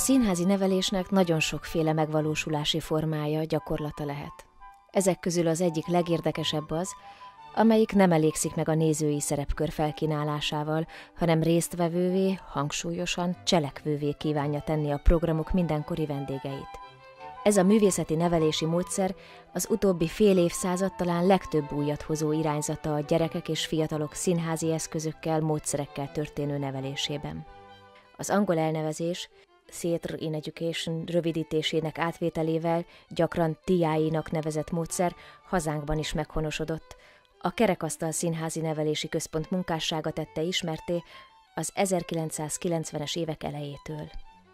színházi nevelésnek nagyon sokféle megvalósulási formája, gyakorlata lehet. Ezek közül az egyik legérdekesebb az, amelyik nem elégszik meg a nézői szerepkör felkínálásával, hanem résztvevővé, hangsúlyosan cselekvővé kívánja tenni a programok mindenkori vendégeit. Ez a művészeti nevelési módszer az utóbbi fél évszázad talán legtöbb újat hozó irányzata a gyerekek és fiatalok színházi eszközökkel, módszerekkel történő nevelésében. Az angol elnevezés Theatre in Education rövidítésének átvételével gyakran TI-nak nevezett módszer hazánkban is meghonosodott. A Kerekasztal Színházi Nevelési Központ munkássága tette ismertté az 1990-es évek elejétől.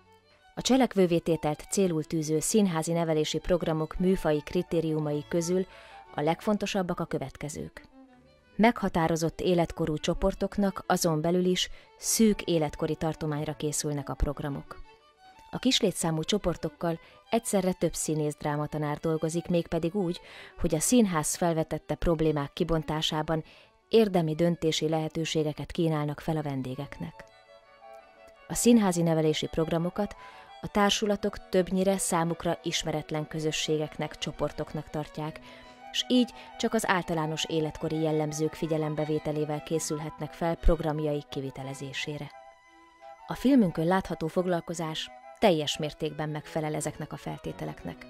A cselekvővé tételt célul tűző színházi nevelési programok műfaji kritériumai közül a legfontosabbak a következők. Meghatározott életkorú csoportoknak azon belül is szűk életkori tartományra készülnek a programok. A kislétszámú csoportokkal egyszerre több színész-drámatanár dolgozik, mégpedig úgy, hogy a színház felvetette problémák kibontásában érdemi döntési lehetőségeket kínálnak fel a vendégeknek. A színházi nevelési programokat a társulatok többnyire számukra ismeretlen közösségeknek, csoportoknak tartják, s így csak az általános életkori jellemzők figyelembevételével készülhetnek fel programjaik kivitelezésére. A filmünkön látható foglalkozás teljes mértékben megfelel ezeknek a feltételeknek.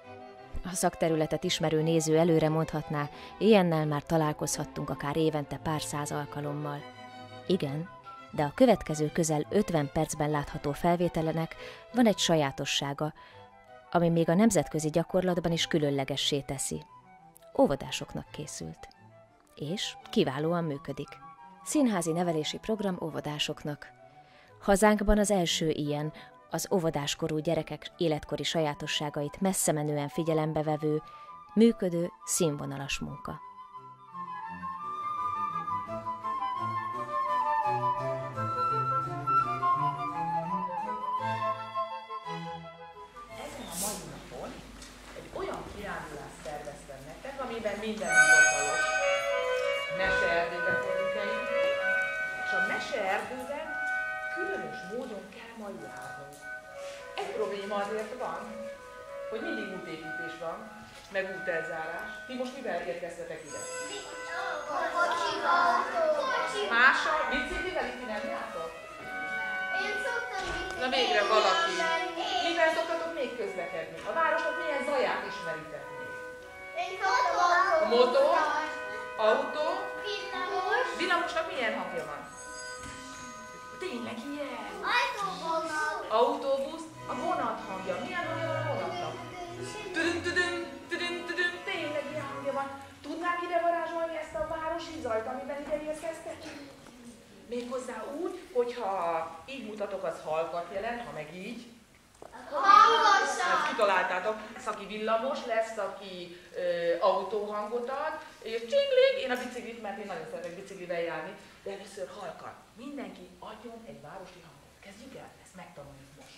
A szakterületet ismerő néző előre mondhatná, ilyennel már találkozhattunk akár évente pár száz alkalommal. Igen, de a következő közel 50 percben látható felvételenek van egy sajátossága, ami még a nemzetközi gyakorlatban is különlegessé teszi. Óvodásoknak készült. És kiválóan működik. Színházi nevelési program óvodásoknak. Hazánkban az első ilyen, az óvodáskorú gyerekek életkori sajátosságait messzemenően figyelembe vevő, működő, színvonalas munka. Ezen a mai napon egy olyan kirándulást terveztem nektek, amiben minden hivatalos meseerdőbe fogjuk eljutni, és a meseerdőben különös módon kell majd járnunk. Egy probléma azért van, hogy mindig útépítés van, meg útelzárás. Ti most mivel érkeztetek ide? Kocsival. Mással? Biciklivel itt nem jártok? Én szoktam biciklivel. Na végre valaki. Mivel szoktatok még közlekedni? A városok milyen zaját ismeritek még? Én szoktam. Motor, autó, Villamos. villamosnak milyen hangja van? Tényleg ilyen? Autóvonat. Autóbusz, a vonat hangja. Milyen hangja van a vonatnak? Tüdüm, tüdüm, tüdüm, tüdüm, tényleg ilyen hangja van. Tudnák ide varázsolni ezt a városi zajt, amiben ide érkeztek? Méghozzá úgy, hogyha így mutatok, az halkat jelent, ha meg így. Hangosan. Hát kitaláltátok, szaki villamos lesz, aki autóhangot ad, és csingling, én a biciklit, mert én nagyon szeretek biciklivel járni, de először halkan. Mindenki adjon egy városi hangot. Kezdjük el, ezt megtanuljuk most.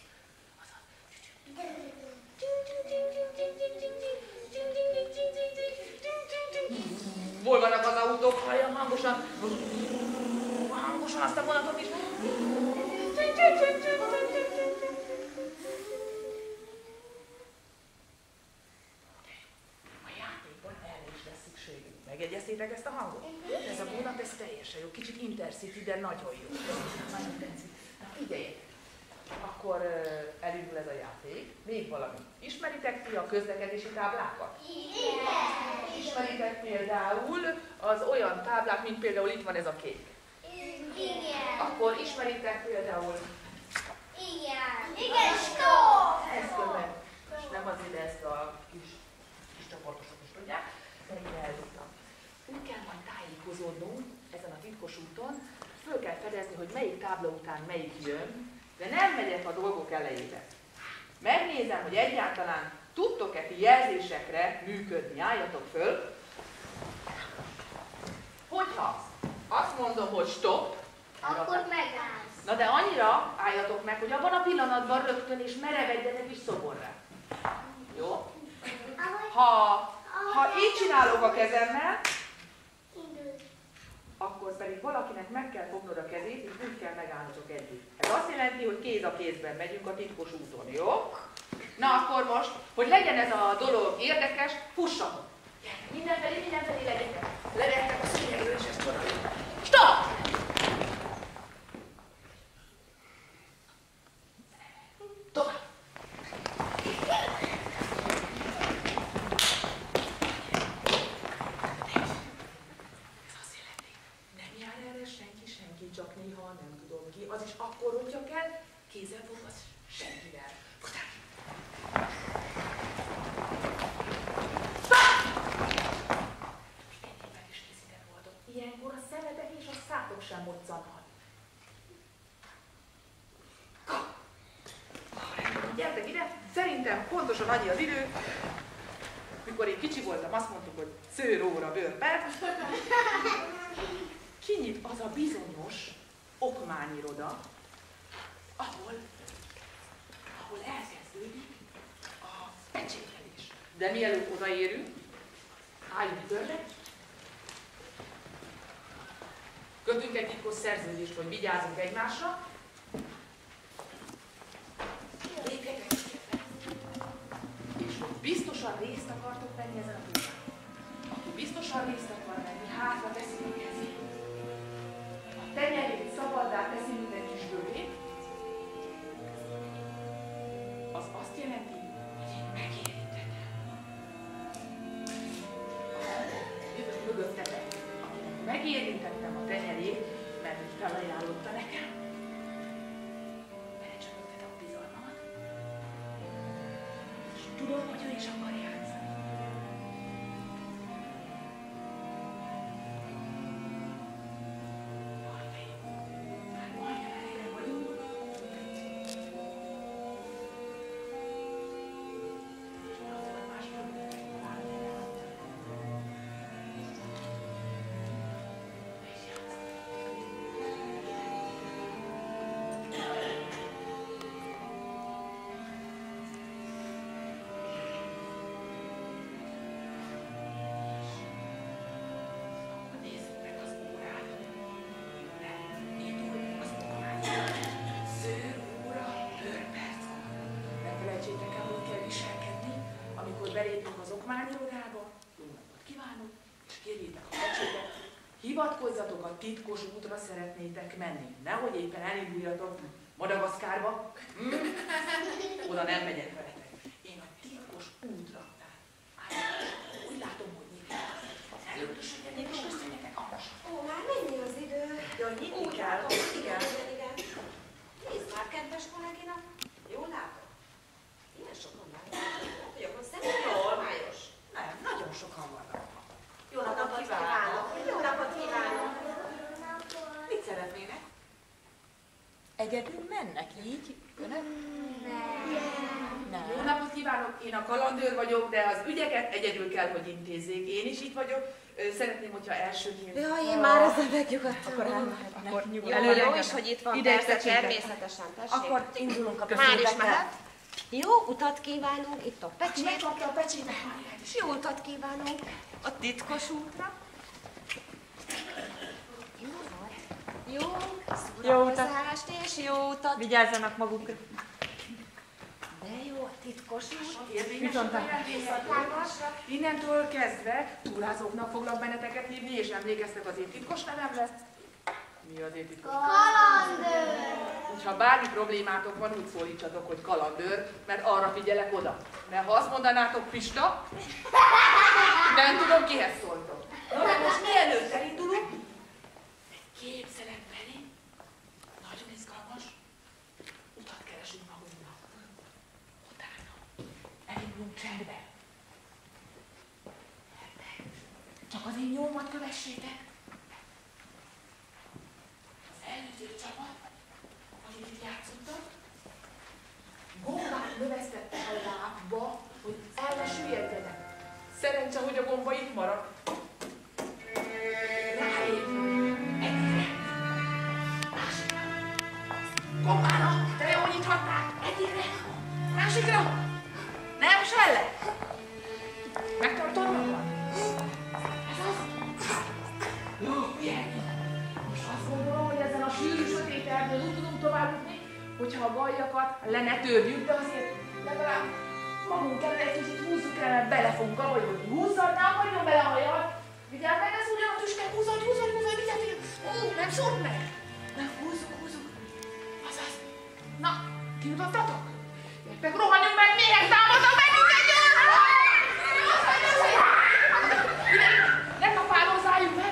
Hol vannak az autók? Halljam hangosan. Hangosan azt a vonatot is. A játékban erre is lesz szükségünk. Megjegyeztétek ezt a hangot? Ez a vonat, ez teljesen jó. Kicsit Intercity, de nagyon jó. Nagyon tetszik. Na figyeljetek. Akkor elindul ez a játék. Még valami. Ismeritek ti a közlekedési táblákat? Igen. Ismeritek például az olyan táblák, mint például itt van ez a kék. Igen. Akkor ismeritek például Igen. Igen, stop! ezt követ. És nem az ide ezt a kis csoportosok is tudják, de ide eljutottam. Úgy kell majd tájékozódnunk ezen a titkos úton, föl kell fedezni, hogy melyik tábla után melyik jön, de nem megyek a dolgok elejébe. Megnézem, hogy egyáltalán tudtok-e ti jelzésekre működni. Álljatok föl. Hogyha azt mondom, hogy stop, Akkor megállsz. na de annyira álljatok meg, hogy abban a pillanatban rögtön és merevedjenek is szoborra. Jó? Ha így csinálok a kezemmel, akkor pedig valakinek meg kell fognod a kezét, és úgy kell megállnotok együtt. Ez azt jelenti, hogy kéz a kézben megyünk a titkos úton, jó? Na akkor most, hogy legyen ez a dolog érdekes, fussatok! Mindenfelé legyetek! Legyetek a szőnyegről, és ezt odaadjuk. Stop! Tovább! Csak néha nem tudom ki, az is akkor, hogyha kell, kézzel fogsz senkivel. Mindenképpen is készített voltok. Ilyenkor a szemetek és a szátok sem moccanhat. Gyertek ide, szerintem pontosan annyi az idő, mikor én kicsi voltam, azt mondtuk, hogy szőr, óra, bőrperc. Kinyit az a bizonyos okmányiroda, ahol elkezdődik a pecsételés. De mielőtt odaérünk, álljunk körbe, kötünk egy titkos szerződést, hogy vigyázzunk egymásra, lépjetek szépen, és hogy biztosan részt akartok venni ezen a túlán. Aki biztosan részt akar venni, hátra teszi a kezét. Tenyerét szabaddá teszi minden kis bőrét, az azt jelenti, hogy én megérintetem. Jövök mögöttetek, akinek megérintettem a tenyerét, mert úgy felajánlotta nekem. Belecsöpögtetem a bizalmamat, és tudom, hogy ő is akar játszani. Belépünk az okmányirodába, jó napot kívánok, és kérjétek a pecsétet, hivatkozzatok a titkos útra szeretnétek menni. Nehogy éppen elinduljatok Madagaszkárba, oda nem megyek veletek. Én a titkos útra. Úgy látom, hogy nyitják. Előtösödjetek és köszönjetek alasan. Ó, már mennyi az idő? Ja, nyitni Úgy kell. látom, Igen. igen. Nézd már, kedves kollégina, jól látom? Ilyen sokan vannak. Vagyok, hogy szerintem jól, májos. Nem, nagyon sokan vannak. Jó napot kívánok! Jó napot kívánok! Mit szeretnének? Egyedül mennek így? Önök? Nem. Jó napot kívánok, én a kalandőr vagyok, de az ügyeket egyedül kell, hogy intézzék. Én is itt vagyok. Szeretném, hogyha elsőként... Ja, én már ezzel megnyugodtam. Akkor Jó is, hogy itt van, Ide persze, pecsétet. természetesen, tessék. Akkor indulunk a Már is beszélgetésre. mehet. Jó utat kívánunk, itt a pecsét. Megkapta a pecsétet. És jó utat kívánunk a titkos útra. Jó szórakozást és jó utat. Vigyázzanak magukra. De jó a titkos út. Viszontlátásra. Innentől kezdve túrázóknak foglak benneteket hívni, és emlékeztek az én titkos nevemre. Mi az én titkos? Kalandőr! Ha bármi problémátok van, úgy szólítsatok, hogy kalandőr, mert arra figyelek oda. Mert ha azt mondanátok Pista, nem tudom, kihez szóltok. Na, de most mielőtt elindulunk, egy képzeletbeli, nagyon izgalmas utat keresünk magunknak. Utána elindulunk csendbe. Csak az én nyómat kövessétek. Az előző csapat, akik itt játszottak, gombát növesztette a lábba, hogy el ne süllyedjenek. Szerencse, hogy a gomba itt maradt. Ráépül. Egyre. Másikra. Gombára. De jól nyithatták. Egyre. Másikra. Nem selle. Megtartod magad? Ez az. Jó, gyere. hogyha a gajakat le ne törjük, de azért legalább magunk kellene egy kicsit húzzuk el, mert bele fogunk abba, hogy húzzad, nem hagyjon bele a hajad. Vigyázz meg, ez ugyan a tüske, húzzad, vigyázz, nem szúrt meg. Nem, húzzuk. Azaz. Na, kijutottatok? Gyertek, rohanjunk meg, miért támadnak bennünket? Ne kapálózzáljunk meg!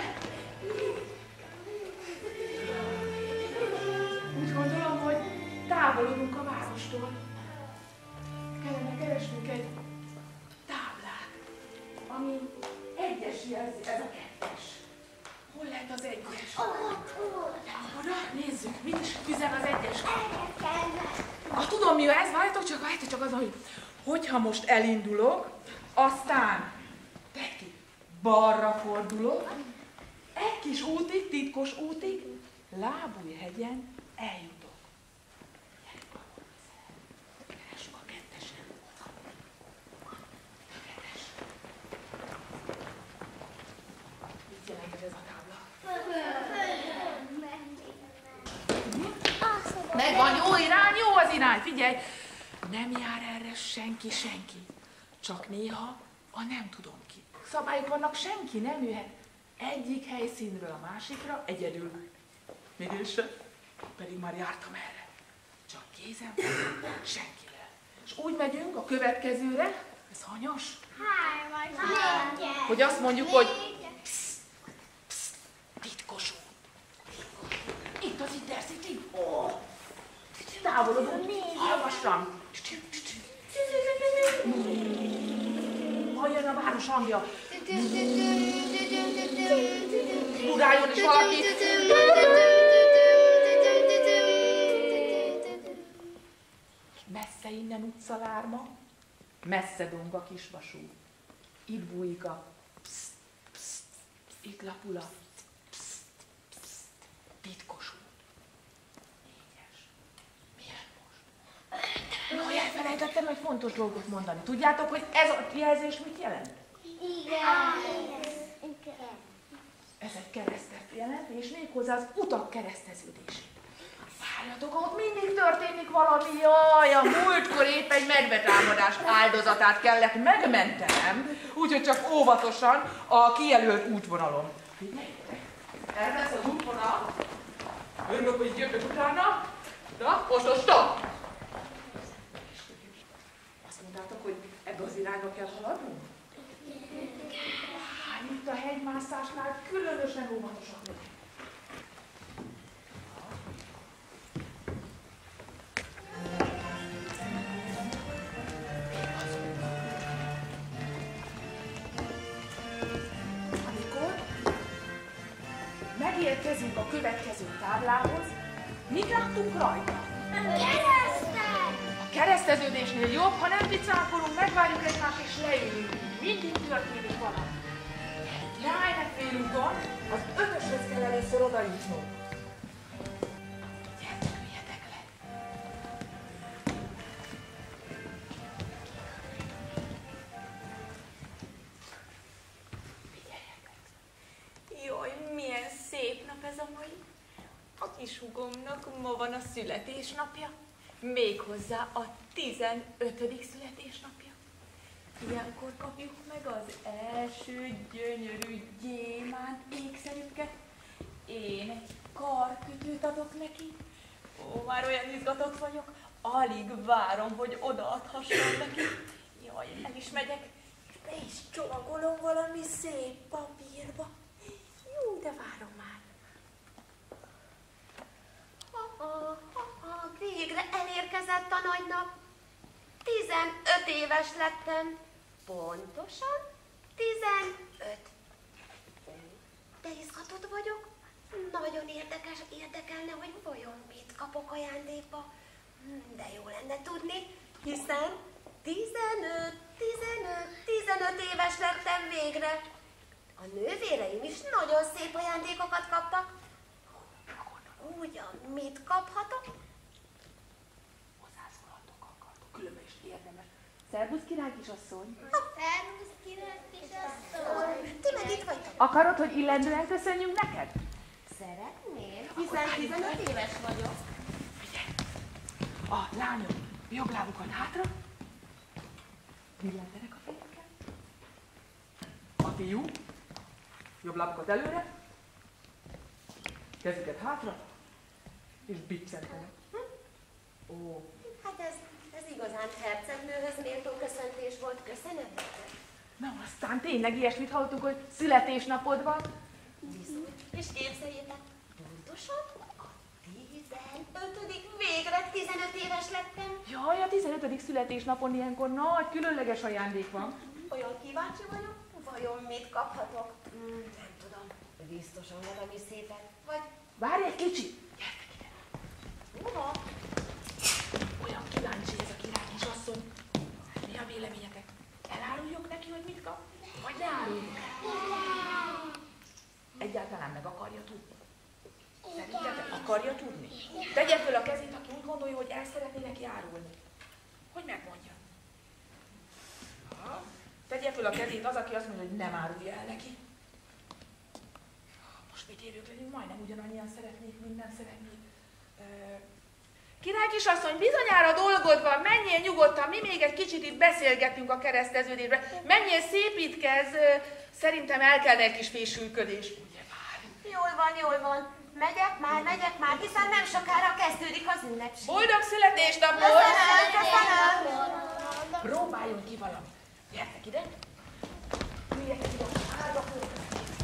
Úgy gondolom, hogy távolodunk a várostól. Kellene keresnünk egy táblát, ami egyes jelzi, ez a kettes. Hol lett az egyes? Oda, nézzük, mit is üzen az egyes? Tudom mi ez, várjátok csak az, hogy hogyha most elindulok, aztán tedd ki, balra fordulok, egy kis útig, titkos útig, Lábújhegyen eljutok. Keressük a kettesen. Kettes. Mit jelent ez a tábla? Megvan, jó irány, jó az irány, figyelj! Nem jár erre senki. Csak néha a nem tudom ki. Szabályok vannak, senki nem jöhet egyik helyszínről a másikra egyedül. Még én sem, pedig már jártam erre. Csak kézem, senkivel. És úgy megyünk a következőre, ez hanyas? Hogy azt mondjuk, hogy psz, titkos út. Itt az Intercity. Távolodunk, hallgassam. Halljon a város hangja. Uráljon is valaki. Messze innen utcalárma, messze dong a kisvasút. Itt bújik a pszt, pszt, itt lapul a pszt, pszt, titkos út. Négyes. Milyen most? No, elfelejtettem egy fontos dolgot mondani. Tudjátok, hogy ez a jelzés mit jelent? Igen. Ez egy keresztet jelent, és méghozzá az utak kereszteződését. Várjatok, ott mindig történik valami, jaj, a múltkor épp egy medvetámadás áldozatát kellett megmentenem, úgyhogy csak óvatosan a kijelölt útvonalon. Figyeljétek, ez lesz az útvonal, örülök, hogy jöttök utána, na, most stop! Azt mondtátok, hogy ebbe az irányba kell haladnunk? Itt a hegymászásnál különösen óvatosak legyek. Amikor megérkezünk a következő táblához, mit láttunk rajta? A kereszteződésnél jobb, ha nem picánkolunk, megvárjuk egymást és leülünk. Mindig történik valami. Rájnek félúton, az 5-öshöz kell először odajutnunk. Gyertek, üljetek le! Figyeljetek! Jaj, milyen szép nap ez a mai. A kis húgomnak ma van a születésnapja. Méghozzá a 15. születésnapja. Ilyenkor kapjuk meg az első gyönyörű gyémánt ékszerünket. Én egy karkötőt adok neki. Ó, már olyan izgatott vagyok, alig várom, hogy odaadhassam neki. Jaj, el is megyek, és be is csomagolom valami szép papírba. Jó, de várom már. Végre elérkezett a nagy nap. 15 éves lettem. Pontosan 15. De izgatott vagyok. Nagyon érdekelne, hogy vajon mit kapok ajándékba. De jó lenne tudni, hiszen 15 éves lettem végre. A nővéreim is nagyon szép ajándékokat kaptak. Ugyan, mit kaphatok? Hozzászólhatok akartok, különben is érdemes. Szervusz, király kisasszony! Szervusz, király kisasszony! Ti meg itt vagytok. Akarod, hogy illendően köszönjünk neked? Szeretném, hiszen 15 éves vagyok. Figyelj! A lányok jobb lábukat hátra. Billentenek a fejükkel. A fiú jobb lábukat előre. Kezüket hátra. És biccentenek. Ó. Hát ez igazán hercegnőhöz méltó köszöntés volt, köszönöm neked. Na, aztán tényleg ilyesmit hallottunk, hogy születésnapod van. Bizony. És képzeljétek, pontosan a 15. végre 15 éves lettem. Jaj, a 15. születésnapon ilyenkor nagy, különleges ajándék van. Olyan kíváncsi vagyok, vajon mit kaphatok? Nem tudom, biztosan valami szépet. Vagy Várj egy kicsit! Gyertek ide! hova? Olyan kíváncsi ez a király kisasszony. Mi a véleményetek? Eláruljuk neki, hogy mit kap? Vagy ne áruljuk el? Egyáltalán meg akarja tudni. Szerintetek akarja tudni? Tegye föl a kezét, aki úgy gondolja, hogy el szeretné neki árulni. Hogy megmondja? Tegye föl a kezét az, aki azt mondja, hogy nem árulja el neki. Most mit érjük legyünk? Majdnem ugyanannyian szeretnék, mint nem szeretnék. Király kisasszony, bizonyára dolgod van, menjél nyugodtan, mi még egy kicsit itt beszélgetünk a kereszteződésben. Menjél szépítkez, szerintem el kell egy kis fésülködés. Ugye már? Jól van. Megyek már, hiszen nem sokára kezdődik az ünnepség. Boldog születésnapot! Köszönöm! Próbáljon ki valamit. Gyertek ide! Üljetek ide, árva fölközni.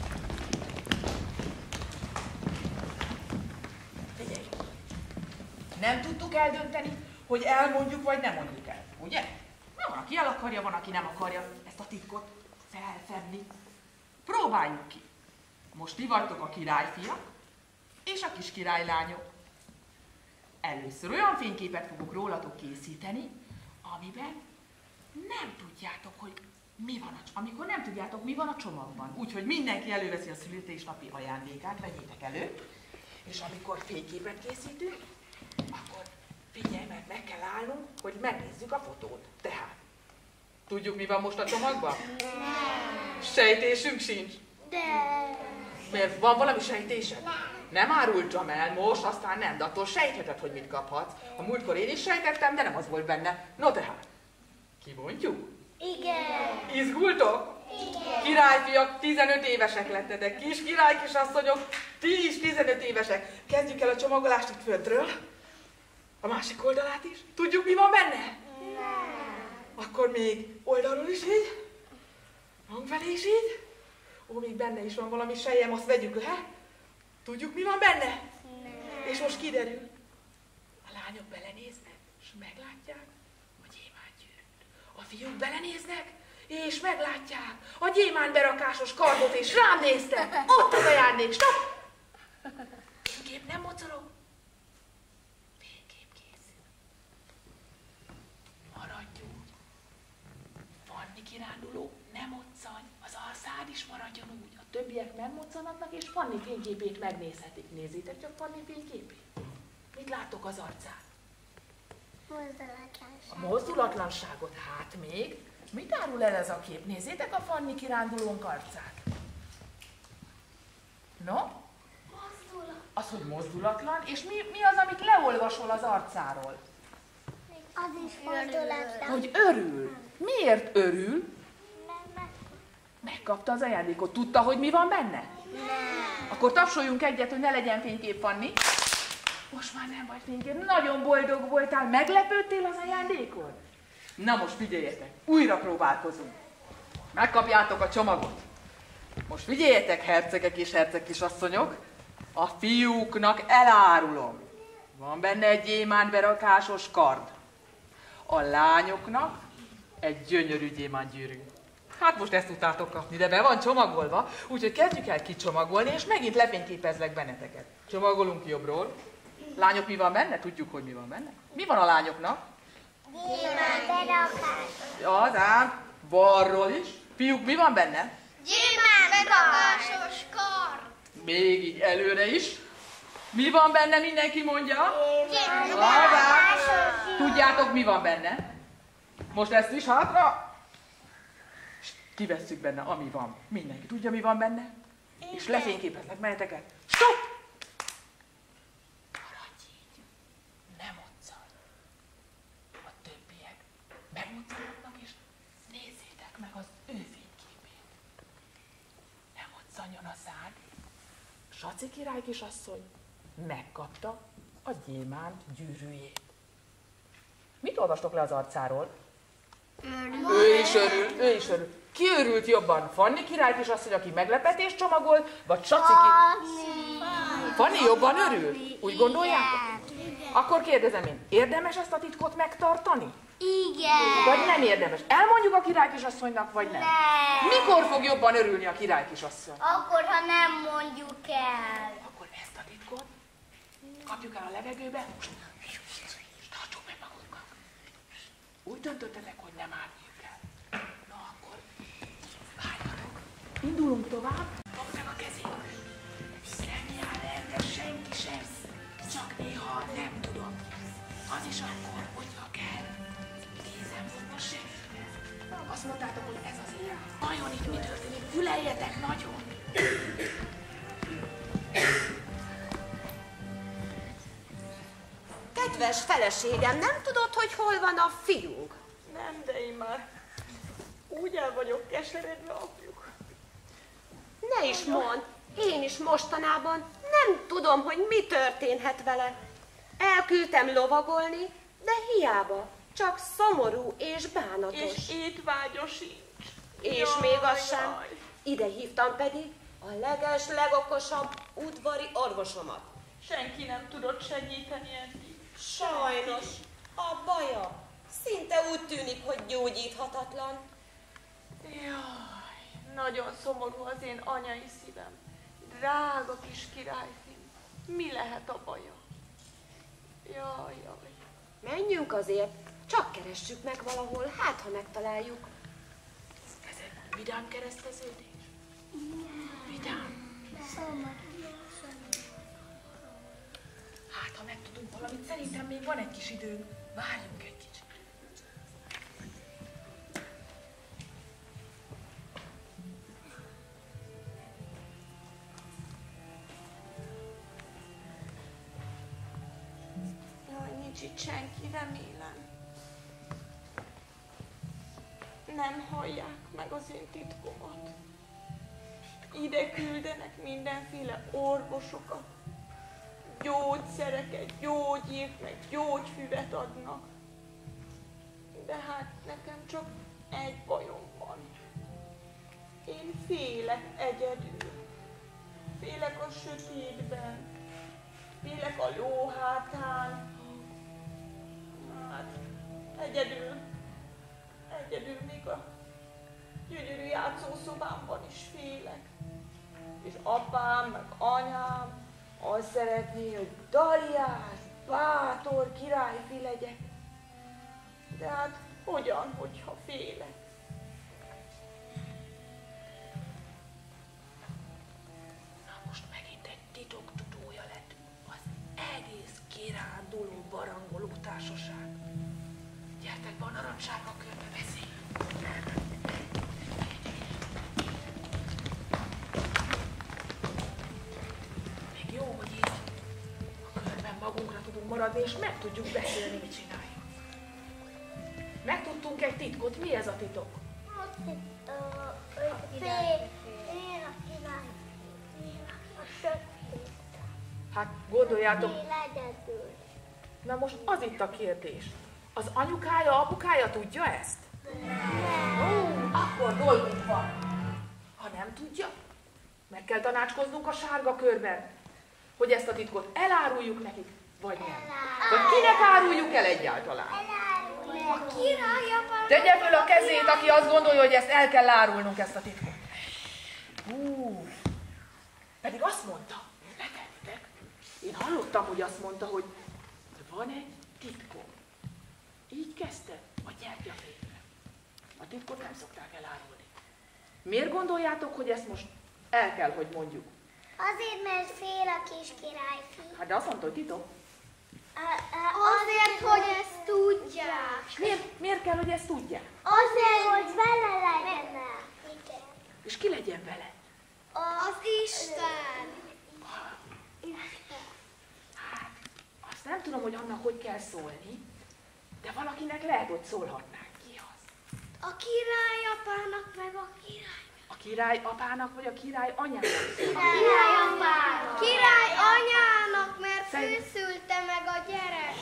Figyelj! Nem tudtuk eldönteni, hogy elmondjuk, vagy nem mondjuk el, ugye? Van, aki el akarja, van, aki nem akarja ezt a titkot felfedni. Próbáljuk ki. Most ti vagytok a királyfiak, és a kis királylányok. Először olyan fényképet fogok rólatok készíteni, amiben nem tudjátok, hogy mi van amikor nem tudjátok, mi van a csomagban. Úgyhogy mindenki előveszi a születésnapi ajándékát, vegyétek elő, és amikor fényképet készítünk, akkor figyelj, mert meg kell állnunk, hogy megnézzük a fotót. Tehát, tudjuk, mi van most a csomagban? Nem. Sejtésünk sincs? De... Mert van valami sejtésed? Nem árultam el most, aztán nem, de attól sejtheted, hogy mit kaphatsz. A múltkor én is sejtettem, de nem az volt benne. No tehát, kibontjuk? Igen. Izgultok? Igen. Királyfiak, 15 évesek lettetek, kis királykisasszonyok, ti is 15 évesek. Kezdjük el a csomagolást itt föntről. A másik oldalát is. Tudjuk, mi van benne? Nem. Akkor még oldalról is így. Hangfelé is így. Ó, még benne is van valami selyem, azt vegyük le. Tudjuk, mi van benne? Nem. És most kiderül. A lányok belenéznek, és meglátják a gyémántgyűrűt. A fiúk belenéznek, és meglátják a gyémántberakásos kardot, és rám néztek. Ott az ajándék, stop! Fénykép nem mocorog. Fénykép készül. Maradj úgy. Fanni kiránduló, nem moccanj. Az alszád is maradjon úgy. A többiek megmoccanatnak, és Fanni fényképét megnézhetik. Nézzétek csak Fanni fényképét. Mit láttok az arcán? A mozdulatlanságot, hát még. Mit árul el ez a kép? Nézzétek a Fanni kirándulónk arcát. No? Mozdulat. Az, hogy mozdulatlan, és mi az, amit leolvasol az arcáról? Az is mozdulatlan. Hogy örül. Miért örül? Nem. Megkapta az ajándékot. Tudta, hogy mi van benne? Nem. Akkor tapsoljunk egyet, hogy ne legyen fénykép, Fanni. Most már nem vagy fénykép. Nagyon boldog voltál. Meglepődtél az ajándékon? Na most figyeljetek. Újra próbálkozunk. Megkapjátok a csomagot. Most figyeljetek, hercegek és hercegkisasszonyok. A fiúknak elárulom. Van benne egy gyémántberakásos kard. A lányoknak egy gyönyörű gyémántgyűrű. Hát most ezt tudtátok kapni, de be van csomagolva, úgyhogy kezdjük el kicsomagolni, és megint lefényképezlek benneteket. Csomagolunk jobbról. Lányok, mi van benne? Tudjuk, hogy mi van benne. Mi van a lányoknak? Gyémántberakásos. Az ám, balról is. Fiúk, mi van benne? Gyémántberakásos kard. Még így előre is. Mi van benne? Mindenki mondja. Gyémántberakásos. Tudjátok, mi van benne? Most ezt is hátra. És kivesszük benne, ami van. Mindenki tudja, mi van benne? És lefényképezlek meneteket. Stop! Maradj így. Nem moccanj. meg az ő fényképét. Ne moccanjon a szád. Saci király kisasszony megkapta a gyémánt gyűrűjét. Mit olvastok le az arcáról? Ő is örül. Ki örült jobban? Fanni király kisasszony, aki meglepetést csomagol, vagy Saci király? Fanni jobban örül? Úgy gondoljátok? Akkor kérdezem én, érdemes ezt a titkot megtartani? Igen. Vagy nem érdemes? Elmondjuk a király kisasszonynak, vagy nem? Mikor fog jobban örülni a király kisasszony? Akkor, ha nem mondjuk el. Akkor ezt a titkot kapjuk el a levegőbe, és tartsuk meg magunkat. Úgy döntöttetek, hogy nem áruljuk el. Na akkor, várjatok. Indulunk tovább. Fogd meg a kezét. Nem jár erre senki sem. Csak néha nem tudom. Az is akkor, hogyha kell. Kézem fogva segítve. Azt mondtátok, hogy ez az élet. Vajon itt mi történik? Füleljetek nagyon. Kedves feleségem, nem tudod, hogy hol van a fiunk? Nem, de én már úgy el vagyok keseredve, apjuk. Ne is mondd, én is mostanában nem tudom, hogy mi történhet vele. Elküldtem lovagolni, de hiába, csak szomorú és bánatos. És étvágya sincs. És még az sem. Ide hívtam pedig a legokosabb udvari orvosomat. Senki nem tudott segíteni eddig. Sajnos, a baja szinte úgy tűnik, hogy gyógyíthatatlan. Jaj, nagyon szomorú az én anyai szívem. Drága kis királyfim, mi lehet a baja? Jaj. Menjünk azért, csak keressük meg valahol, hát ha megtaláljuk. Ez egy vidám kereszteződés? Vidám? Hát, ha megtudunk valamit, szerintem még van egy kis időnk. Várjunk egy kicsit. Jaj, nincs itt senki, remélem. Nem hallják meg az én titkomat. Ide küldenek mindenféle orvosokat, gyógyszereket, gyógyírt, meg gyógyfüvet adnak. De hát nekem csak egy bajom van. Én félek egyedül. Félek a sötétben. Félek a ló hátán. Hát, egyedül még a gyönyörű játszószobámban is félek. És apám, meg anyám azt szeretné, hogy Daliás, bátor királyfi legyek. De hát hogyan, hogyha félek? Na most megint egy titoktudója lett az egész kiránduló barangoló társaság. Gyertek be a narancssárga körbe, beszéljünk! Még jó, hogy itt a körben magunkra tudunk maradni, és meg tudjuk beszélni, mit csináljuk. Megtudtunk egy titkot. Mi ez a titok? Hát gondoljátok, na most az itt a kérdés. Az anyukája, apukája tudja ezt? Akkor dolgunk van. Ha nem tudja, meg kell tanácskoznunk a sárga körben, hogy ezt a titkot eláruljuk nekik, vagy nem. Vagy kinek áruljuk el egyáltalán? A királya van. Tegye föl a kezét, aki azt gondolja, hogy ezt el kell árulnunk, ezt a titkot. Pedig azt mondta, letennitek. Én hallottam, hogy azt mondta, hogy van egy titkom. Így kezdte a gyertyafényre. A titkot nem szokták elárulni. Miért gondoljátok, hogy ezt most el kell, hogy mondjuk? Azért, mert fél a kis királyfi. Hát de azt mondta, hogy titok. Azért, hogy ezt tudják. És miért kell, hogy ezt tudják? Azért, hogy vele legyen. Igen. És ki legyen vele? Az Isten. Hát, azt nem tudom, hogy annak hogy kell szólni, de valakinek lehet, hogy szólhatnánk. Ki az? A A királyapának meg a király. A király apának vagy a király anyának? Királyapának. Király anyának, mert ő szülte meg a gyerek.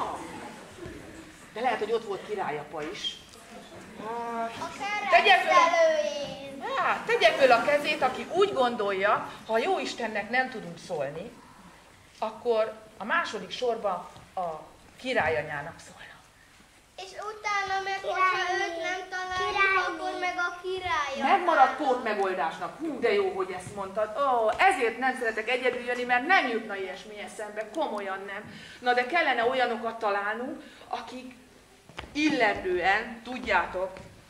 De lehet, hogy ott volt királyapa is. A keresztelőjén. Tegye föl a kezét, aki úgy gondolja, ha a Jóistennek nem tudunk szólni, akkor a második sorba a királyanyának szólna. És utána meg, hogyha őt nem találjuk, akkor meg a királyapának. Megmaradt pótmegoldásnak. Hú, de jó, hogy ezt mondtad. Ezért nem szeretek egyedül jönni, mert nem jutna ilyesmi eszembe. Komolyan nem. Na de kellene olyanokat találnunk, akik illetően, tudjátok,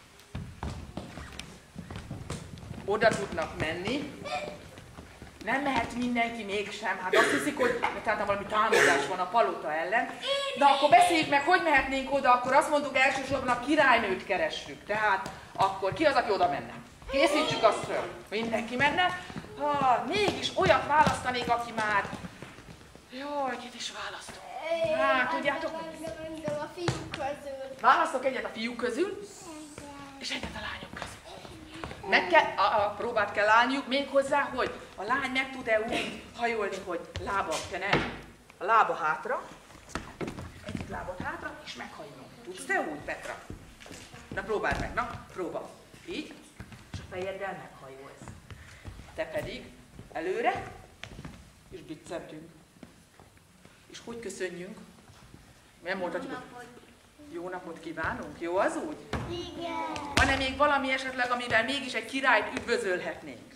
oda tudnak menni. Nem mehet mindenki mégsem. Hát azt hiszik, hogy tehát valami támadás van a palota ellen. Na akkor beszéljük meg, hogy mehetnénk oda, akkor azt mondtuk elsősorban a királynőt keressük. Tehát akkor ki az, aki oda menne? Készítsük azt föl. Mindenki menne. Mégis olyat választanék, aki már... Jaj, kit is választok? Tudjátok? Engem a fiúk közül. Választok egyet a fiúk közül, és egyet a lányok közül. Meg kell, a próbát kell állniuk, méghozzá, hogy a lány meg tud-e úgy hajolni, hogy lábam, te nem. A lába hátra, egyik lábad hátra, és meghajolom. Tudsz te úgy, Petra? Na próbáld meg, na, próba. Így, és a fejeddel meghajolsz. Te pedig előre, és biccentünk. És hogy köszönjünk? Nem mondhatjuk, jó napot kívánunk? Jó az úgy? Igen. Van-e még valami esetleg, amivel mégis egy királyt üdvözölhetnénk?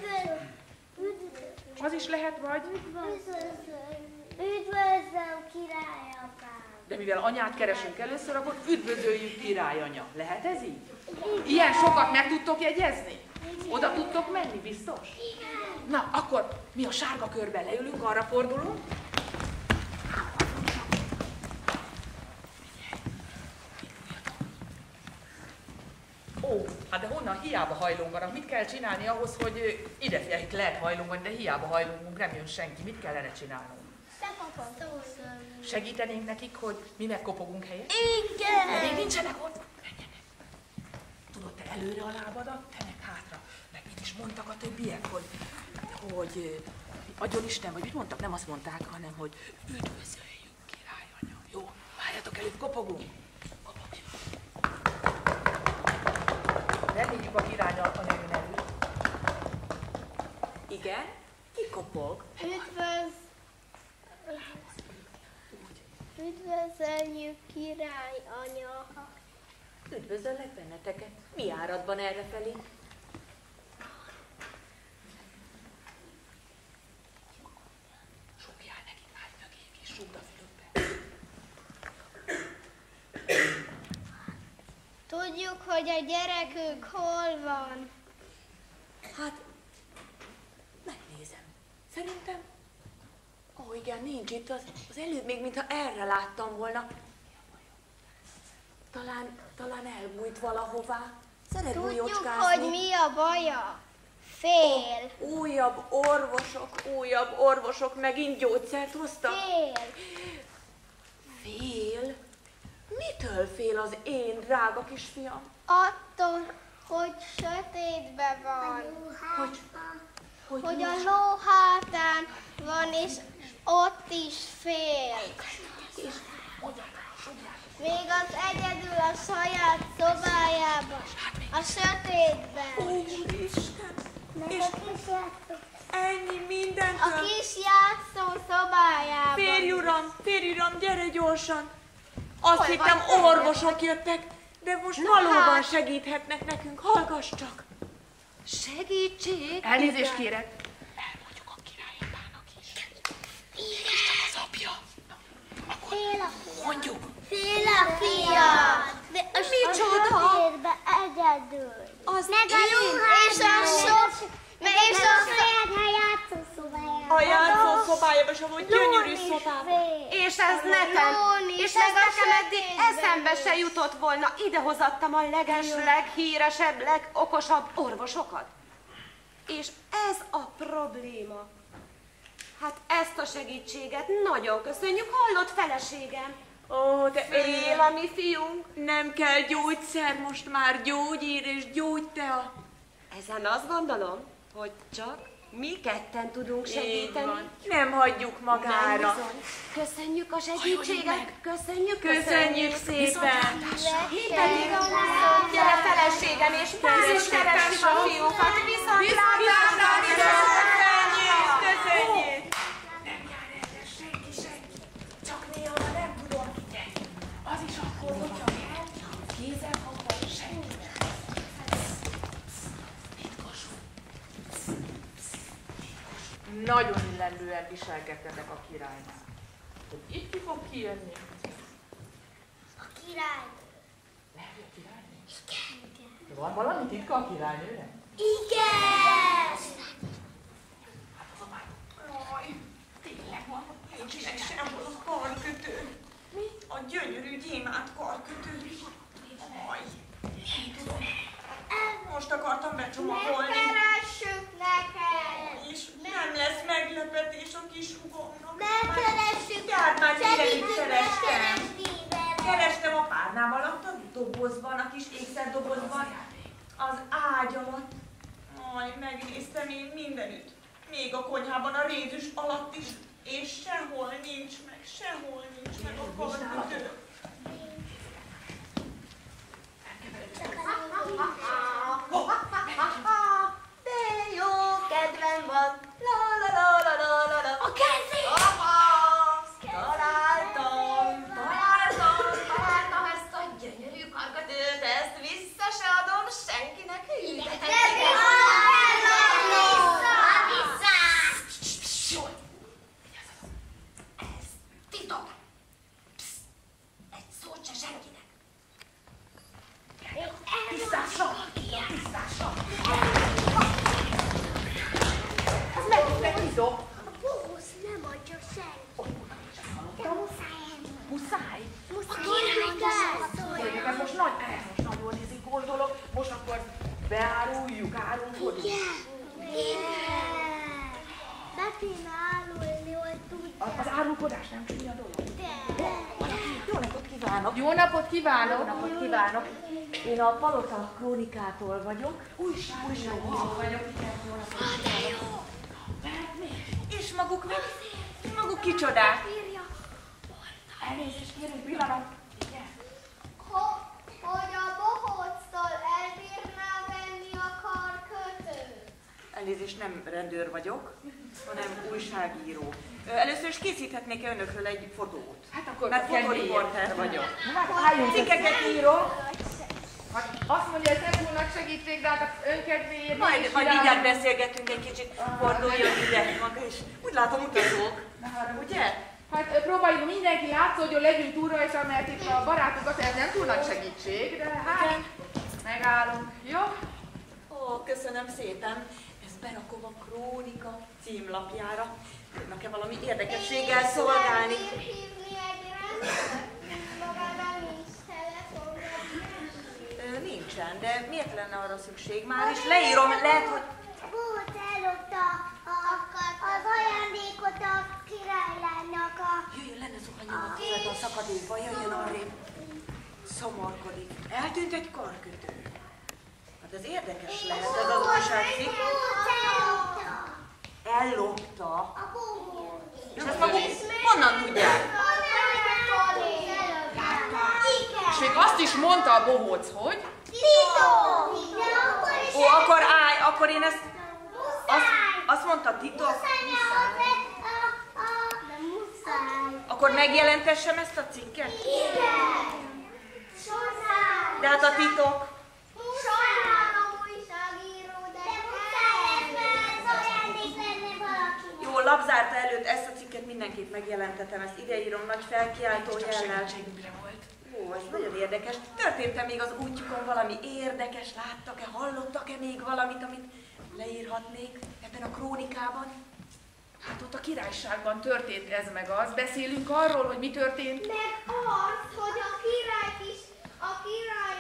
Az is lehet, vagy? Üdvözlöm, királyapám. De mivel anyát keresünk először, akkor üdvözöljük királyanya. Lehet ez így? Ilyen sokat meg tudtok jegyezni? Oda tudtok menni, biztos? Igen. Na, akkor mi a sárga körben leülünk, arra fordulunk. Hát de honnan? Hiába hajlonganak. Mit kell csinálni ahhoz, hogy idefjelik lehet hajlongani, de hiába hajlongunk, nem jön senki. Mit kellene csinálnunk? Segítenénk nekik, hogy mi megkopogunk helyet? Igen. De még nincsenek ott? Menjenek. Tudod, te előre a lábadat, te meg hátra. Meg mit is mondtak a többiek, hogy adjon Isten, vagy mit mondtak? Nem azt mondták, hanem, hogy üdvözöljük, királyanya. Jó, várjatok előtt, kopogunk. Reméljük a király a nevű nevű. Igen? Ki kopog? Üdvözöljük, király anya. Üdvözöllek benneteket. Mi áradban errefelé? Súgjál nekik, állj mögék és súgd a fülükbe. Tudjuk, hogy a gyerekük hol van. Hát, megnézem. Szerintem... Ó, igen, nincs itt. Az előbb még, mintha erre láttam volna. Talán elbújt valahová. Szeret Tudjuk, bújócskázni. hogy mi a baja. Fél. Újabb orvosok megint gyógyszert hoztak. Fél? Mitől fél az én drága kisfiam? Attól, hogy sötétbe van. Hogy a ló hátán van, és ott is fél. Még az egyedül a saját szobájában, a sötétben. Úristen! És ennyi mindent. A kis játszó szobájában. Férj uram, gyere gyorsan! Azt hittem orvosok jöttek, de most valóban segíthetnek nekünk, hallgass csak! Segítség! Elnézést kérek. Elmondjuk a királyapának is. És csak az apja. Akkor mondjuk. Fél a fiat. De micsoda? A sötétbe egyedül. Az meg a ruhát. És a saját játszószobájában. A játszószobájában, és amúgy gyönyörű szobában. És ez nekem, és ez nekem eddig eszembe se jutott volna. Idehozattam a leghíresebb, legokosabb orvosokat. És ez a probléma. Hát ezt a segítséget nagyon köszönjük, hallott feleségem. Ó, de Fél a mi fiunk. nem kell gyógyszer, most már gyógyír és gyógytea. Ezen azt gondolom, hogy csak mi ketten tudunk Így segíteni. van. Nem hagyjuk magára. Nem bizony. Köszönjük a segítséget. Köszönjük szépen. Mi pedig gyere feleségem, és már is keressük a fiúkat. Viszontlátásra! Köszönjük! Nem jár ezzel senki. Csak néha nem tudom figyelni. Az is akkor, hogyha kell, kézzel fogva senki. Nagyon illendően viselkedtetek a királynál. Hogy itt ki fog kijönni? A király. Lehet, hogy a királynő? Igen. Van valami titka a királynőnek? Igen! Hát az a már... Aj, tényleg van. Nincsenek sehol a karkötő. Mi? A gyönyörű gyémánt karkötő. Aj, nem tudom. Most akartam becsomagolni. Megkeressük neked! És nem lesz meglepetés a kis hugomnak. Megkeressük! Tehát már mindenütt Segítünk kerestem. megkeresni vele! Kerestem a párnám alatt, a dobozban, a kis ékszerdobozban, az ágy alatt. Aj, megnéztem én mindenütt. Még a konyhában, a rézüs alatt is. És sehol nincs meg a karkötő. De jó kedvem van. La la la la la la la. A kezé! Találtam ezt a gyönyörű karkötőt, ezt vissza se adom senkinek. Ez titok. Psst. Egy szót se senkinek. Tisztásra! Az Meg titok! A bohóz nem adja senki. De muszáj. Tényleg, ez most nagyon rizikós dolog. Most akkor árulkodunk. Igen. Be kéne árulni, hogy tudják. Az árulkodás nem csúnya dolog. Jó napot kívánok! Jó napot kívánok! Jó napot kívánok! Én a Palota Krónikától vagyok. Újságíró vagyok. Jó napot kívánok! És maguk kicsodák? Elnézést kérünk, pillanat! Igen. Hogy a bohóctól elbírná venni a karkötőt. Elnézést, nem rendőr vagyok, hanem újságíró. Először is készíthetnék önökről egy fotót. Hát akkor Mert kell fotóriporter vagyok. Hát álljunk Cikkeket írok, Hát azt mondja, ez nem túl nagy segítség, de hát az önkedvéért... majd mindjárt beszélgetünk egy kicsit, forduljon ide maga is. Úgy látom, utazók, ugye? Hát próbáljuk mindenki látszódjon, legyünk túl rajta, mert itt a barátunkat ez nem túl nagy segítség, de hát megállunk, jó? Ó, köszönöm szépen. Ezt berakom a Krónika címlapjára. Tudnak-e valami érdekességgel szolgálni? Hívni egy rendszert? Magában nincs telefon. Nincsen, de miért lenne arra szükség? Már is leírom, lehet, hogy... Bohóc ellopta az ajándékot a királylánynak Jöjjön, lenne zuhanyom a szakadékba, jöjjön arrébb. Szomorkodik. Eltűnt egy karkötő. Hát ez érdekes lehet, ez az újságcikk. Ellopta. A bohóc. És ezt maguk honnan tudják? És még azt is mondta a bohóc, hogy... Ó, akkor állj, akkor én ezt... Azt mondta titok? Akkor megjelentessem ezt a cikket? De hát a titok. Jó, lapzárta előtt ezt a cikket mindenképp megjelentetem, ezt ideírom nagy felkiáltó jellel. Ó, ez nagyon érdekes. Történt-e még az útjukon valami érdekes? Láttak-e, hallottak-e még valamit, amit leírhatnék ebben a krónikában? Hát ott a királyságban történt ez meg az. Beszélünk arról, hogy mi történt. Meg az, hogy a király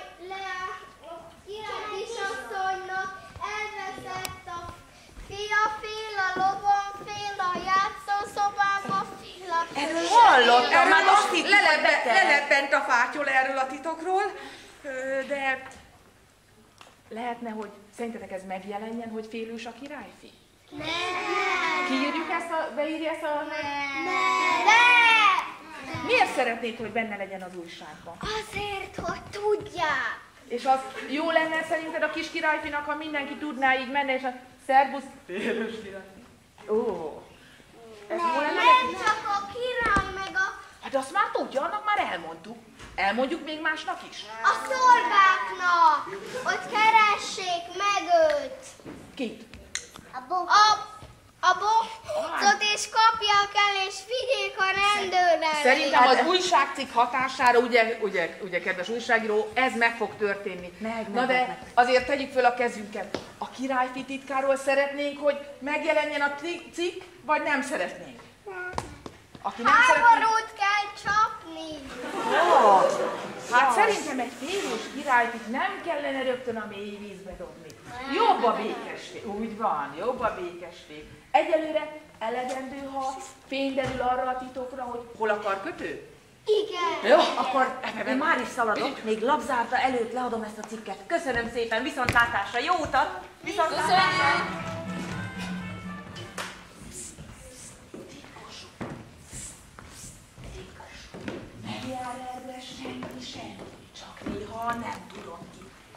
kisasszonynak elveszett a fia, fél a lovon, fél a játszószobában, fél a... Erről hallottam, már azt hittem, le lett bent a fátyol erről a titokról, de lehetne, hogy szerintetek ez megjelenjen, hogy félős a királyfi? Nem! Kiírjuk ezt beírja ezt a... Nem! Miért szeretnéd, hogy benne legyen az újságban? Azért, hogy tudják. És az jó lenne szerinted a kis királyfinak, ha mindenki tudná így menni, és a szerbusz félős királyfi. Ó, ez jó lenne Nem neki? csak a király meg a... Hát azt már tudja, annak már elmondtuk. Elmondjuk még másnak is? A szolgáknak. Hogy keressék meg őt. Kit? A bokcot és kapják el, és vigyék a rendőrre. Szerintem az újságcikk hatására, ugye, kedves újságíró, ez meg fog történni. Na de azért tegyük föl a kezünket. A királyfi titkáról szeretnénk, hogy megjelenjen a cikk, vagy nem szeretnénk? Aki nem szeretné... Háborút kell csapni. Hát szerintem egy félős királyfit nem kellene rögtön a mély vízbe dobni. Jobb a békesség. Úgy van, jobb a békesség. Egyelőre elegendő, ha fény derül arra a titokra, hogy hol akar kötő? Igen. Jó, Akkor én már is szaladok, még labzárta előtt leadom ezt a cikket. Köszönöm szépen, viszontlátásra, jó utat! Viszontlátásra! Ne jár erre senki, csak néha nem tudom ki.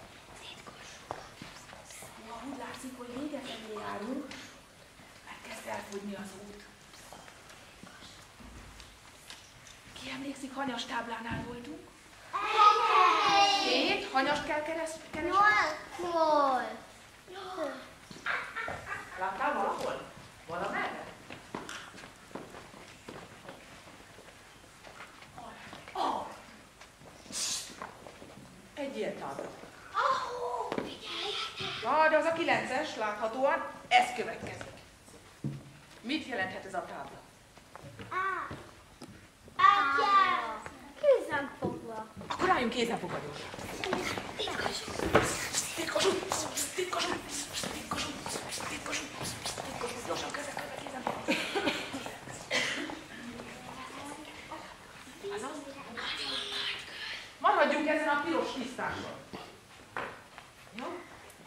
Ha úgy látszik, hogy vége felé járunk, mert kezd elfogyni az út. Ki emlékszik, hanyas táblánál voltunk? 7 hanyast kell keresni? 8-ból. Láttál valahol? Valamerre? Egy ilyen tábla. Ja, de az a 9-es, láthatóan, ez következik. Mit jelenthet ez a tábla? Kézen fogva. Akkor álljunk kézenfogadóra. Titkos. Gyorsan közben kézenfogadóra. Maradjunk ezen a piros tisztáson. Jó?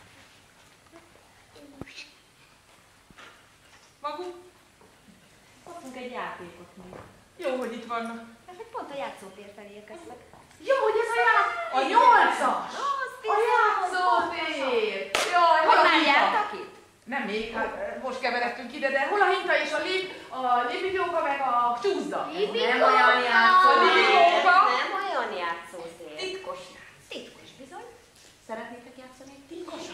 Maguk? Kaptunk egy játékot még. Jó, hogy itt vannak. Pont a játszótér felé érkeztek. Jó, hogy ez a 8-as! A játszótér! Jaj, hol a hinta? Nem még, hát most keveredtünk ide, de hol a hinta és a libióka meg a csúszda? Nem olyan játszótér. Nem olyan játszótér. Titkos bizony. Szeretnétek játszani egy titkosan?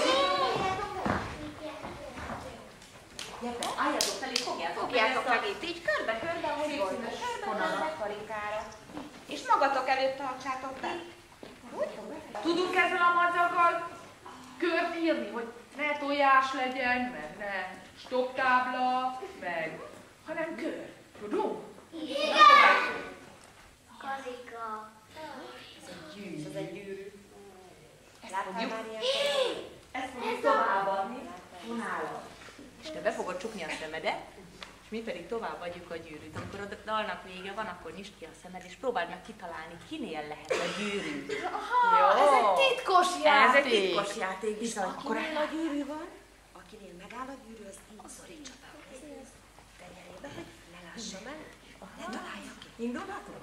Álljatok fel, és fogjátok meg itt így körbe-körbe, ahogy volt. Körbe-körbe, karikára. És magatok előtt tartsátok be. Tudunk ezzel a madzaggal kört írni, hogy ne tojás legyen, meg ne stopptábla, meg, hanem kör. Tudunk? Igen! Kazika. Ez egy gyűrű. Láttál már ilyen? Ezt fogjuk továbbadni. Unálat. És te be fogod csukni a szemedet, és mi pedig továbbadjuk a gyűrűt. Amikor a dalnak vége van, akkor nyisd ki a szemed, és próbáld meg kitalálni, kinél lehet a gyűrű. Aha, ez egy titkos játék. Ez egy titkos játék, bizony. Akinél a gyűrű van, akinél megáll a gyűrű, az így szorítsa be a kezét. Tenyerébe, hogy ne lássam el, ne találja ki. Indulhatunk?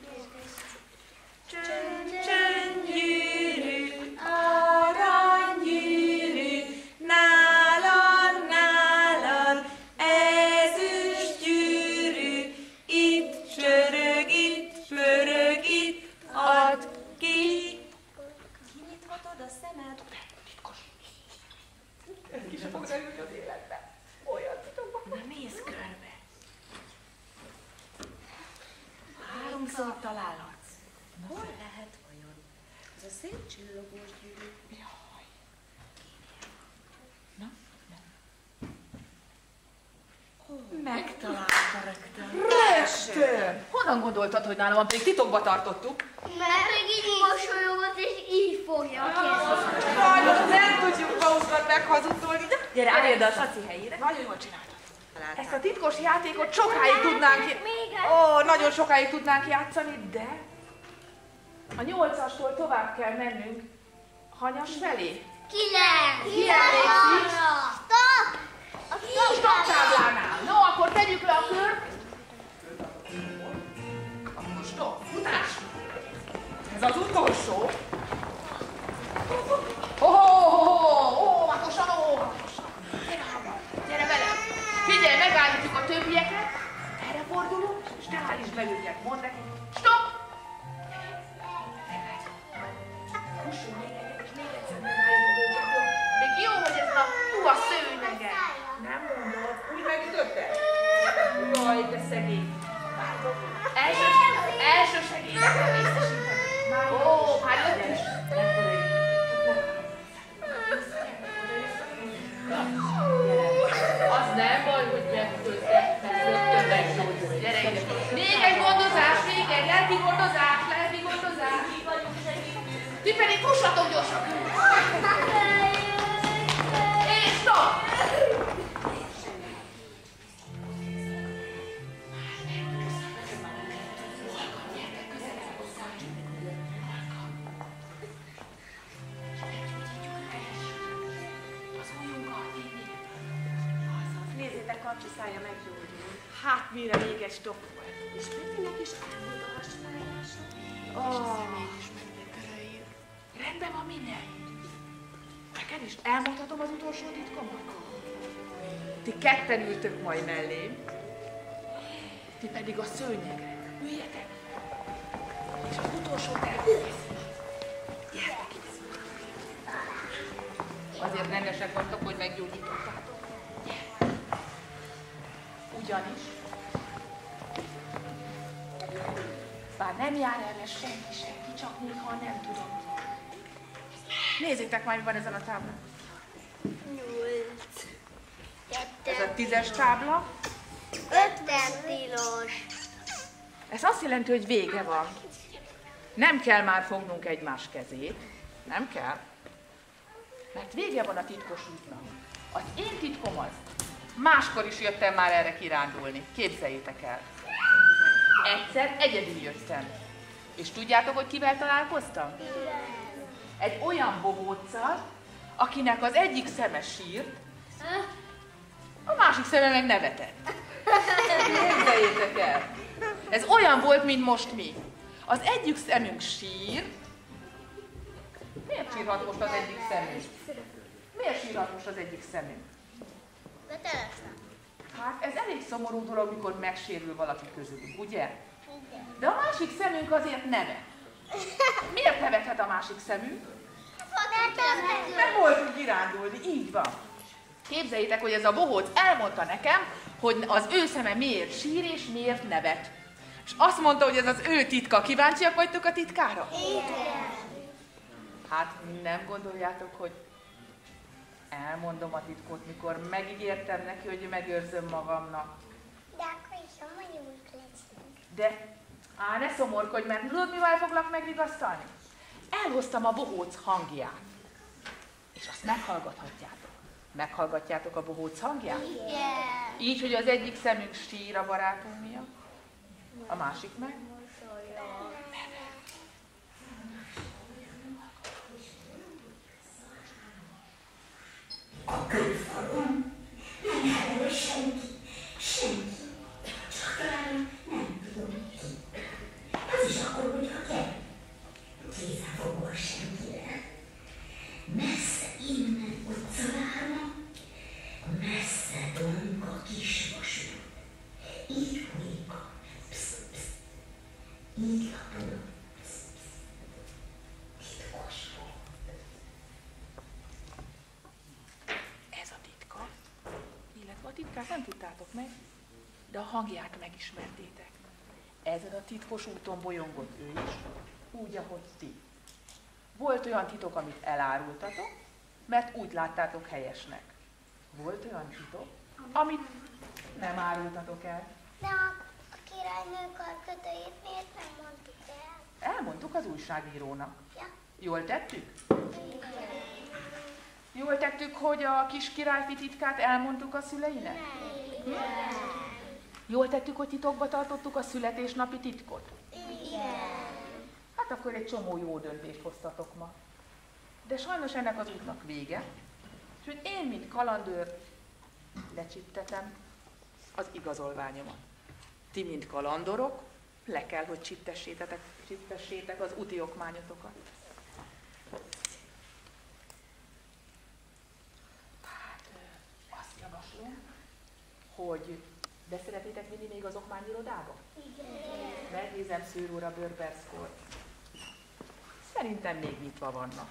Csönd-gyűrű, aranygyűrű, nálad, ezüst gyűrű, itt csörög, itt pörög, itt add ki. Kinyithatod a szemed. Ez ki sem fog derülni az életbe. Olyan titokban. Na nézz körbe. Háromszor találhatsz. Hol lehet vajon? Ez a szép csillogós gyűrű. Jaj. Na, nem. Megtalálta rögtön. Rögtön! Honnan gondoltad, hogy nálam van? Pedig titokba tartottuk. Mert meg így mosolyogott, és így fogja a kezét. Sajnos nem tudjuk magunkat meghazudtolni, de... Gyere, állj oda a saci helyére. Nagyon jól csináltad. Ezt a titkos játékot sokáig tudnánk... nagyon sokáig tudnánk játszani, de... A 8-astól tovább kell mennünk. Hanyas felé? 9. Ki emlékszik? Stop! A Stop táblánál. No, akkor tegyük le a kört. Akkor stop. Futás. Ez az utolsó. Óvatosan, óvatosan. Gyere velem. Figyelj, megállítjuk a többieket. Erre fordulunk, és te állítsd be őket. Mondd neki. Stop! Fussunk még egyet, és még egyszer megállítjuk őket. Még jó, hogy ez a puha szőnyege. Nem mondod, úgy megütötted? Jaj, de szegény. Első segélyt kell részesíteni. Hát jött is. Az nem baj, hogy megköttek, rögtön meggyógyul. Gyere ide. Még egy gondozás, még egy lelki gondozás, lelki gondozás. Ti pedig fussatok gyorsan. És stop! Nézzétek, Kapcsi szája meggyógyul. Hát mire még egy stop volt. És Petinek is elmúlt a hasfájása. Rendben van minden. Neked is elmondhatom az utolsó titkomat? Ti ketten ültök majd mellém, ti pedig a szőnyegre. Üljetek! És az utolsó tervét. Gyertek ide! Azért rendesek vagytok, hogy meggyógyítottátok. Ugyanis, bár nem jár erre senki, csak még ha nem tudom. Nézzétek már, mi van ezen a táblán. 8. Ez a 10-es tábla. 5 tilos. Ez azt jelenti, hogy vége van. Nem kell már fognunk egymás kezét. Nem kell. Mert vége van a titkos útnak. Az én titkom az. Máskor is jöttem már erre kirándulni. Képzeljétek el. Egyszer egyedül jöttem. És tudjátok, hogy kivel találkoztam? Egy olyan bohóccal, akinek az egyik szeme sírt, a másik szeme meg nevetett. Képzeljétek el. Ez olyan volt, mint most mi. Az egyik szemünk sír. Miért sírhat most az egyik szemünk? Miért sírhat most az egyik szemünk? Hát ez elég szomorú dolog, mikor megsérül valaki közülük, ugye? De a másik szemünk azért nevet. Miért nevethet a másik szemünk? Mert voltunk kirándulni, így van. Képzeljétek, hogy ez a bohóc elmondta nekem, hogy az ő szeme miért sír és miért nevet. És azt mondta, hogy ez az ő titka. Kíváncsiak vagytok a titkára? Igen. Hát nem gondoljátok, hogy elmondom a titkot, mikor megígértem neki, hogy megőrzöm magamnak. De akkor is szomorúak leszünk. De, ne szomorkodj, mert tudod, mivel foglak megvigasztalni? Elhoztam a bohóc hangját. És azt meghallgathatjátok. Meghallgatjátok a bohóc hangját? Igen. Így, hogy az egyik szemünk sír a barátunk miatt, a másik meg? A körfalon nem erre senki, csak talán nem tudom ki. Az is akkor, hogyha kell. Kézzelfogva senkire. Messze innen utcalára, messze domb a kis vasút. Így folyik a psz-psz. Így lapul a psz-psz. Titkos volt. Ez a titka, illetve a titkát nem tudtátok meg, de a hangját megismertétek. Ezen a titkos úton bolyongott ő is, úgy, ahogy ti. Volt olyan titok, amit elárultatok, mert úgy láttátok helyesnek. Volt olyan titok, amit nem árultatok el. De a királynő karkötőjét miért nem mondtuk el? Elmondtuk az újságírónak. Ja. Jól tettük? Igen. Jól tettük, hogy a kis királyfi titkát elmondtuk a szüleinek? Nem. Jól tettük, hogy titokba tartottuk a születésnapi titkot? Igen. Hát akkor egy csomó jó döntést hoztatok ma. De sajnos ennek az útnak vége, úgyhogy én, mint kalandőr, lecsiptetem az igazolványomat. Ti, mint kalandorok, le kell, hogy csiptessétek az úti okmányotokat. Hát, azt javaslom, hogy de szeretnétek vinni még az okmányirodába? Igen. Megnézem szőróra bőrperckor. Szerintem még nyitva vannak.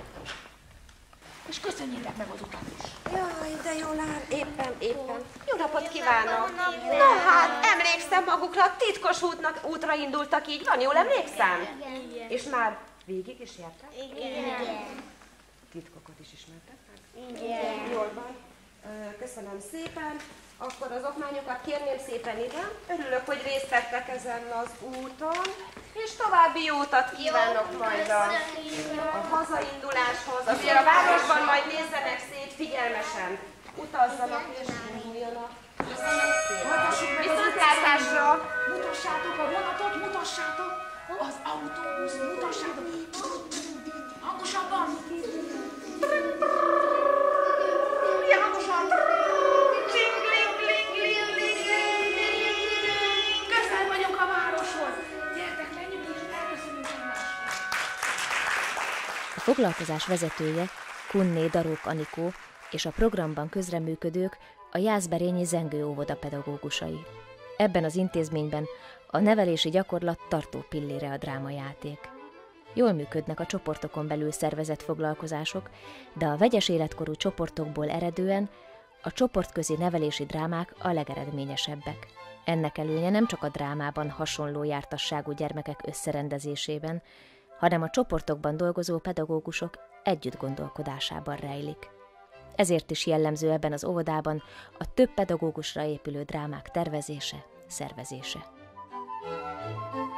És köszönjétek meg az utat is. Jaj, de jól áll, éppen. Jó napot kívánok! Na hát, emlékszem magukra, titkos útra indultak, így van, jól emlékszem? Igen. És már végig is jártak? Igen. Titkokat is ismertek meg? Igen. Jól van. Köszönöm szépen. Akkor az okmányokat kérném szépen ide. Örülök, hogy részt vettek ezen az úton. És további jó utat kívánok majd a hazainduláshoz. Azért a városban majd nézzenek szét, figyelmesen utazzanak és induljanak. Köszönöm szépen. Viszontlátásra! Mutassátok a vonatot, mutassátok! Az autóbusz, mutassátok! Hangosabban! Milyen hangosan! Közel vagyunk a városhoz! Gyertek, menjünk és elköszönünk egymásról! A foglalkozás vezetője Kunné Darók Anikó és a programban közreműködők a Jászberényi Zengő óvoda pedagógusai. Ebben az intézményben a nevelési gyakorlat tartó pillére a drámajáték. Jól működnek a csoportokon belül szervezett foglalkozások, de a vegyes életkorú csoportokból eredően a csoportközi nevelési drámák a legeredményesebbek. Ennek előnye nem csak a drámában hasonló jártasságú gyermekek összerendezésében, hanem a csoportokban dolgozó pedagógusok együtt gondolkodásában rejlik. Ezért is jellemző ebben az óvodában a több pedagógusra épülő drámák tervezése, szervezése.